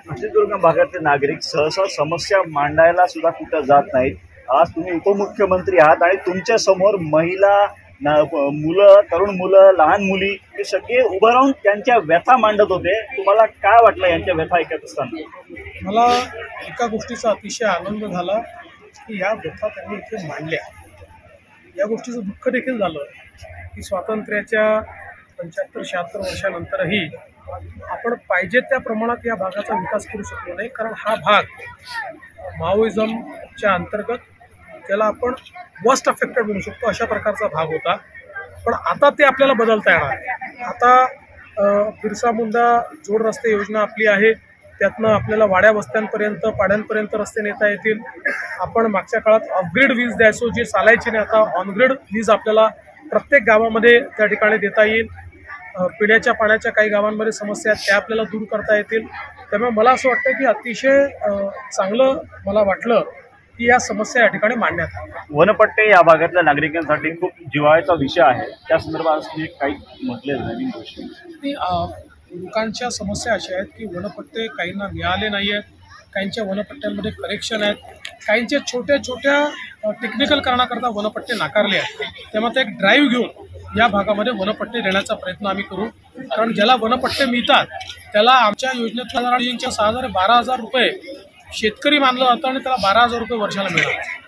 सिंधुदुर्ग भागातले नागरिक सहसा समस्या मांडायला सुद्धा कुठं जात नाहीत। आज तुम्ही उपमुख्यमंत्री आहात आणि तुमच्या समोर महिला, मुलं, तरुण मुलं, लहान मुली हे सगळे उभं राहून त्यांच्या व्यथा मांडत होते। तुम्हाला काय वाटलं यांच्या व्यथा ऐकत असताना? मला एका गोष्टीचा अतिशय आनंद झाला की या व्यथा त्यांनी इथे मांडल्या। या गोष्टीचं दुःख देखील झालं की स्वातंत्र्याच्या 75-76 वर्षानंतरही आपण पाहिजे त्या प्रमाणात या भागाचा विकास करू शकलो नाही, कारण हा भाग माओइझमच्या अंतर्गत त्याला आपण वर्स्ट अफेक्टेड म्हणू शकतो अशा प्रकारचा भाग होता। पण आता ते आपल्याला बदलता येणार आहे। आता बिरसा मुंडा जोड रस्ते योजना आपली आहे, त्यातनं आपल्याला वाड्या वस्त्यांपर्यंत, पाड्यांपर्यंत रस्ते नेता येतील। आपण मागच्या काळात ऑफग्रिड वीज द्यायचो, जी चालायची नाही, आता ऑनग्रिड वीज आपल्याला प्रत्येक गावामध्ये त्या ठिकाणी देता येईल। पिण्याच्या पाण्याच्या काही गावांमध्ये समस्या आहेत त्या आपल्याला दूर करता येतील। त्यामुळे मला असं वाटतं की अतिशय चांगलं मला वाटलं की या समस्या या ठिकाणी मांडण्यात आल्या। वनपट्टे या भागातल्या नागरिकांसाठी खूप जिव्हाळ्याचा विषय आहे, त्या संदर्भात काही म्हटले नवीन गोष्टी? लोकांच्या समस्या अशा आहेत की वनपट्टे काहींना मिळाले नाही आहेत, काहींच्या वनपट्ट्यांमध्ये करेक्शन आहेत, काहींचे छोट्या छोट्या टेक्निकल कारणाकरता वनपट्टे नाकारले आहेत। त्यामुळे एक ड्राईव्ह घेऊन या भागामध्ये वनपट्टे देण्याचा प्रयत्न आम्ही करू, कारण ज्याला वनपट्टे मिळतात त्याला आमच्या योजनेत 6,000 रुपये शेतकरी मानलं जातं आणि त्याला 12,000 रुपये वर्षाला मिळतात।